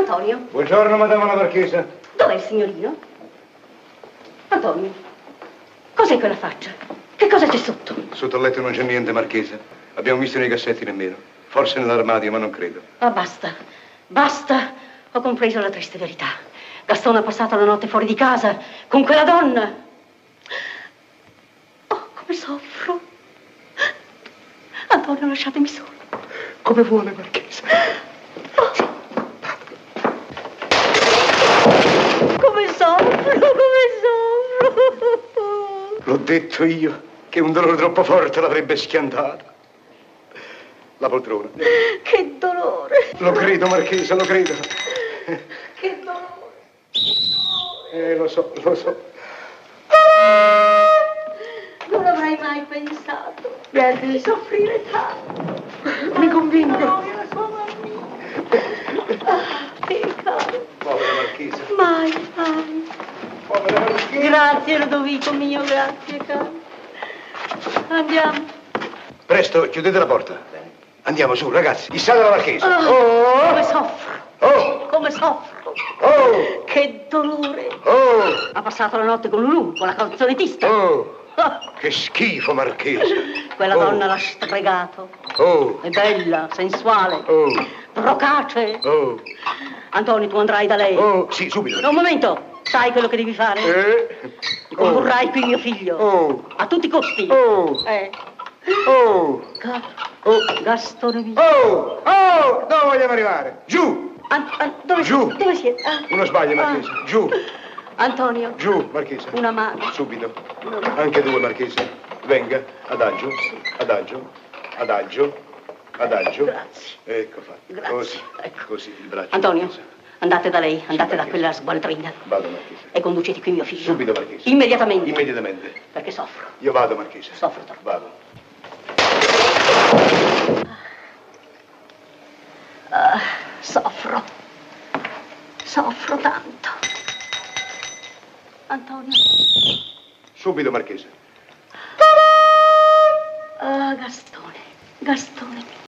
Antonio. Buongiorno, madama la marchesa. Dov'è il signorino? Antonio, cos'è quella faccia? Che cosa c'è sotto? Sotto il letto non c'è niente, marchesa. Abbiamo visto nei cassetti nemmeno. Forse nell'armadio, ma non credo. Ah, basta. Basta. Ho compreso la triste verità. Gastone ha passato la notte fuori di casa con quella donna. Oh, come soffro. Antonio, lasciatemi solo. Come vuole, marchesa. Oh. Come soffro, come soffro. L'ho detto io, che un dolore troppo forte l'avrebbe schiantata. La poltrona. Che dolore. Lo credo, marchesa, lo credo. Che dolore. Lo so, lo so. Non avrei mai pensato di soffrire tanto. Mi convinco. La sua mammina. Ah, peccato. Povera marchesa. Mai, mai. Povera marchesa. Grazie, Ludovico mio, grazie, caro. Andiamo. Presto, chiudete la porta. Andiamo su, ragazzi. Issate la marchesa. Oh, come soffro. Oh! Come soffro. Oh! Che dolore. Oh! Ha passato la notte con Lulù, con la calzonettista. Oh! Oh, Che schifo, marchesa. quella Oh. donna l'ha stregato. Oh! È bella, sensuale, Oh! procace. Oh! Antonio, tu andrai da lei. Oh! Sì, subito. Un momento, sai quello che devi fare? Oh! Condurrai qui mio figlio. Oh! A tutti i costi. Oh! Oh! Oh! Gastone mio. Oh! Oh! Dove vogliamo arrivare? Giù! Dove Giù. Dove siete? Uno sbaglio, marchesa. Giù! Antonio. Giù, marchesa. Una mano. Subito. Anche due, marchesa. Venga, adagio, adagio, adagio, adagio. Grazie. Ecco fatto. Grazie. Così, Ecco. così il braccio. Antonio, marchesa. andate da lei, andate da marchesa. quella sgualdrina Vado, marchesa. e conducete qui mio figlio. Subito, marchesa. Immediatamente. Immediatamente. Perché soffro. Io vado, marchesa. Soffro troppo. Vado. Soffro. Soffro tanto. Antonio. Subito, marchesa. Ah, Gastone. Gastone.